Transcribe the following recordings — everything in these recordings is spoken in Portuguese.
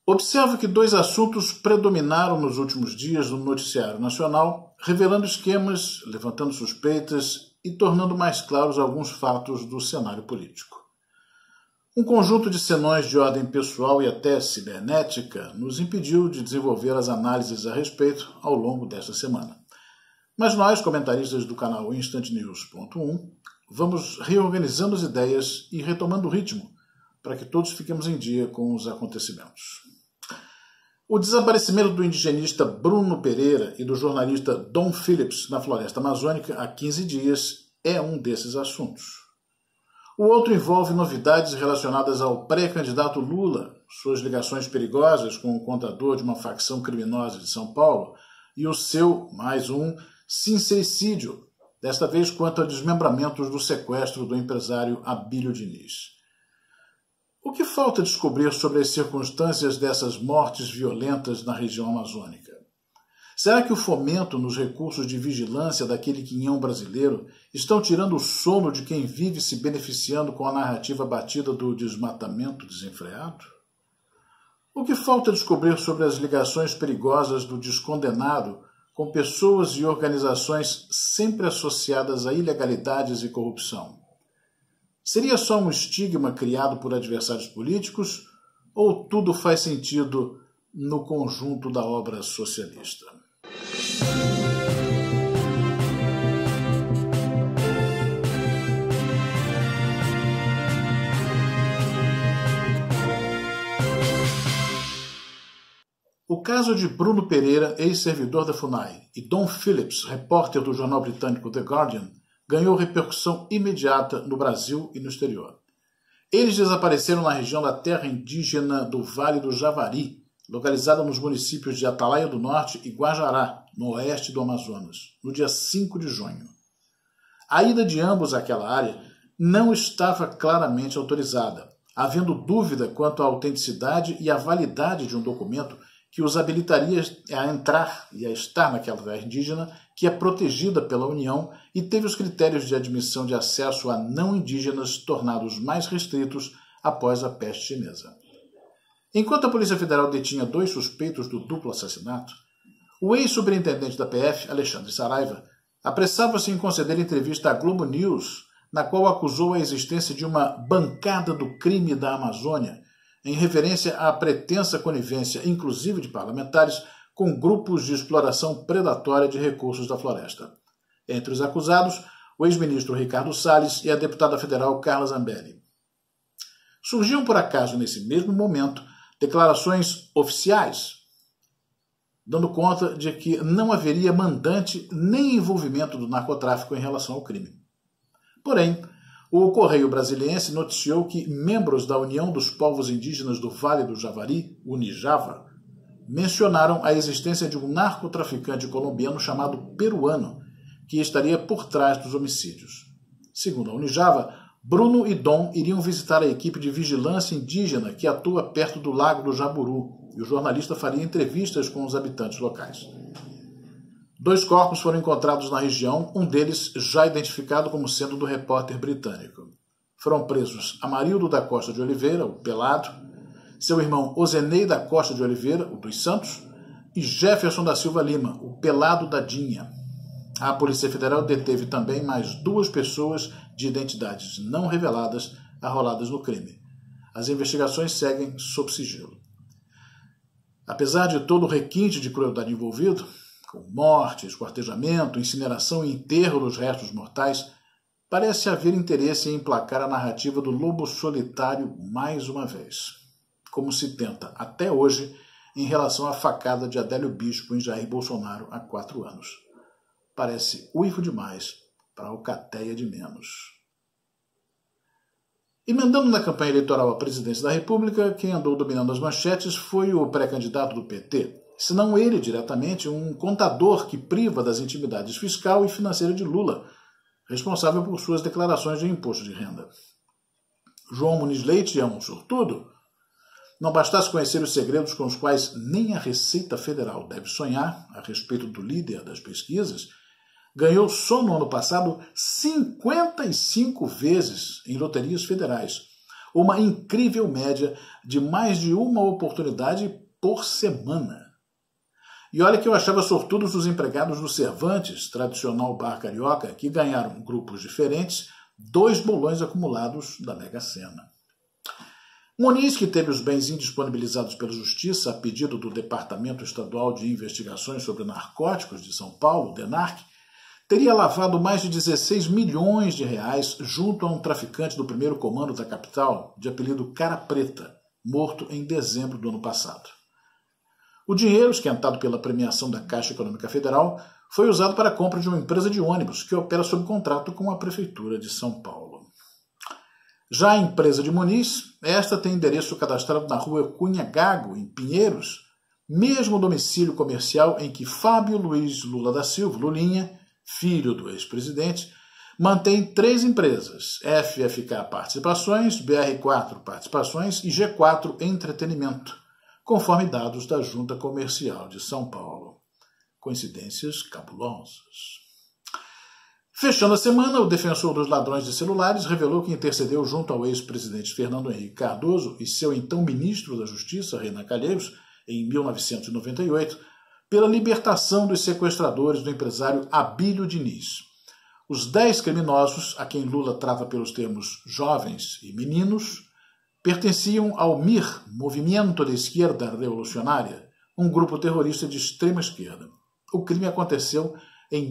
Observo que dois assuntos predominaram nos últimos dias no noticiário nacional, revelando esquemas, levantando suspeitas e tornando mais claros alguns fatos do cenário político. Um conjunto de senões de ordem pessoal e até cibernética nos impediu de desenvolver as análises a respeito ao longo desta semana. Mas nós, comentaristas do canal instantnews.1, vamos reorganizando as ideias e retomando o ritmo para que todos fiquemos em dia com os acontecimentos. O desaparecimento do indigenista Bruno Pereira e do jornalista Dom Phillips na floresta amazônica há 15 dias é um desses assuntos. O outro envolve novidades relacionadas ao pré-candidato Lula, suas ligações perigosas com o contador de uma facção criminosa de São Paulo e o seu, mais um, sincericídio, desta vez quanto a desmembramentos do sequestro do empresário Abílio Diniz. O que falta descobrir sobre as circunstâncias dessas mortes violentas na região amazônica? Será que o fomento nos recursos de vigilância daquele quinhão brasileiro estão tirando o sono de quem vive se beneficiando com a narrativa batida do desmatamento desenfreado? O que falta descobrir sobre as ligações perigosas do descondenado com pessoas e organizações sempre associadas a ilegalidades e corrupção? Seria só um estigma criado por adversários políticos ou tudo faz sentido no conjunto da obra socialista? O caso de Bruno Pereira, ex-servidor da FUNAI, e Dom Phillips, repórter do jornal britânico The Guardian, ganhou repercussão imediata no Brasil e no exterior. Eles desapareceram na região da terra indígena do Vale do Javari, localizada nos municípios de Atalaia do Norte e Guajará, no oeste do Amazonas, no dia 5 de junho. A ida de ambos àquela área não estava claramente autorizada, havendo dúvida quanto à autenticidade e à validade de um documento que os habilitaria a entrar e a estar naquela terra indígena, que é protegida pela União e teve os critérios de admissão de acesso a não indígenas tornados mais restritos após a peste chinesa. Enquanto a Polícia Federal detinha 2 suspeitos do duplo assassinato, o ex-superintendente da PF, Alexandre Saraiva, apressava-se em conceder entrevista à Globo News, na qual acusou a existência de uma bancada do crime da Amazônia, em referência à pretensa conivência, inclusive de parlamentares, com grupos de exploração predatória de recursos da floresta. Entre os acusados, o ex-ministro Ricardo Salles e a deputada federal Carla Zambelli. Surgiam, por acaso, nesse mesmo momento, declarações oficiais, dando conta de que não haveria mandante nem envolvimento do narcotráfico em relação ao crime. Porém, o Correio Brasiliense noticiou que membros da União dos Povos Indígenas do Vale do Javari, Unijava, mencionaram a existência de um narcotraficante colombiano chamado Peruano, que estaria por trás dos homicídios. Segundo a Unijava, Bruno e Dom iriam visitar a equipe de vigilância indígena que atua perto do Lago do Jaburu, e o jornalista faria entrevistas com os habitantes locais. 2 corpos foram encontrados na região, um deles já identificado como sendo do repórter britânico. Foram presos Amarildo da Costa de Oliveira, o Pelado, seu irmão Ozenei da Costa de Oliveira, o dos Santos, e Jefferson da Silva Lima, o Pelado da Dinha. A Polícia Federal deteve também mais 2 pessoas de identidades não reveladas arroladas no crime. As investigações seguem sob sigilo. Apesar de todo o requinte de crueldade envolvido, com morte, esquartejamento, incineração e enterro dos restos mortais, parece haver interesse em emplacar a narrativa do lobo solitário mais uma vez, como se tenta até hoje em relação à facada de Adélio Bispo em Jair Bolsonaro há 4 anos. Parece uivo demais para alcateia de menos. Emendando na campanha eleitoral à presidência da República, quem andou dominando as manchetes foi o pré-candidato do PT, se não ele diretamente, um contador que priva das intimidades fiscal e financeira de Lula, responsável por suas declarações de imposto de renda. João Muniz Leite é um sortudo? Não bastasse conhecer os segredos com os quais nem a Receita Federal deve sonhar a respeito do líder das pesquisas, ganhou só no ano passado 55 vezes em loterias federais, uma incrível média de mais de uma oportunidade por semana. E olha que eu achava sortudos os empregados do Cervantes, tradicional bar carioca, que ganharam grupos diferentes 2 bolões acumulados da Mega Sena. Muniz, que teve os bens indisponibilizados pela Justiça a pedido do Departamento Estadual de Investigações sobre Narcóticos de São Paulo, DENARC, teria lavado mais de 16 milhões de reais junto a um traficante do primeiro comando da capital, de apelido Cara Preta, morto em dezembro do ano passado. O dinheiro, esquentado pela premiação da Caixa Econômica Federal, foi usado para a compra de uma empresa de ônibus que opera sob contrato com a Prefeitura de São Paulo. Já a empresa de Muniz, esta tem endereço cadastrado na rua Cunha Gago, em Pinheiros, mesmo domicílio comercial em que Fábio Luiz Lula da Silva, Lulinha, filho do ex-presidente, mantém 3 empresas, FFK Participações, BR4 Participações e G4 Entretenimento, conforme dados da Junta Comercial de São Paulo. Coincidências cabulosas. Fechando a semana, o defensor dos ladrões de celulares revelou que intercedeu junto ao ex-presidente Fernando Henrique Cardoso e seu então ministro da Justiça, Renan Calheiros, em 1998, pela libertação dos sequestradores do empresário Abílio Diniz. Os 10 criminosos, a quem Lula trata pelos termos jovens e meninos, pertenciam ao MIR, Movimento de Esquerda Revolucionária, um grupo terrorista de extrema esquerda. O crime aconteceu em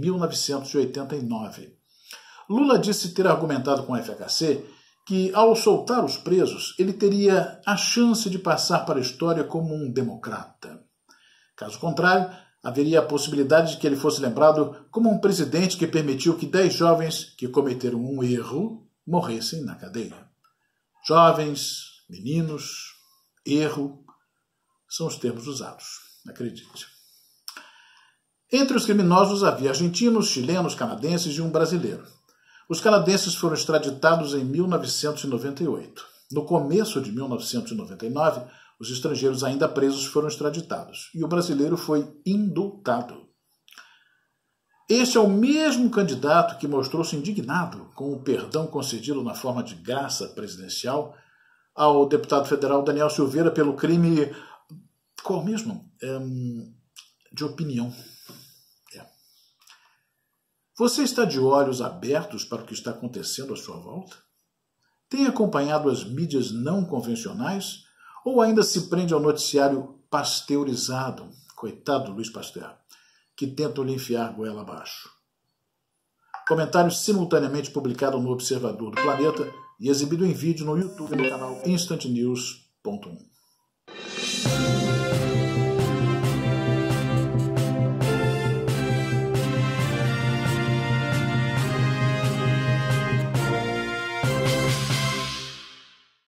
1989. Lula disse ter argumentado com a FHC que, ao soltar os presos, ele teria a chance de passar para a história como um democrata. Caso contrário, haveria a possibilidade de que ele fosse lembrado como um presidente que permitiu que 10 jovens que cometeram um erro morressem na cadeia. Jovens, meninos, erro, são os termos usados, acredite. Entre os criminosos havia argentinos, chilenos, canadenses e um brasileiro. Os canadenses foram extraditados em 1998. No começo de 1999, os estrangeiros ainda presos foram extraditados e o brasileiro foi indultado. Este é o mesmo candidato que mostrou-se indignado com o perdão concedido na forma de graça presidencial ao deputado federal Daniel Silveira pelo crime... Qual mesmo? De opinião. Você está de olhos abertos para o que está acontecendo à sua volta? Tem acompanhado as mídias não convencionais ou ainda se prende ao noticiário pasteurizado, coitado do Luiz Pasteur, que tentam lhe enfiar goela abaixo? Comentário simultaneamente publicado no Observador do Planeta e exibido em vídeo no YouTube no canal instantnews.1.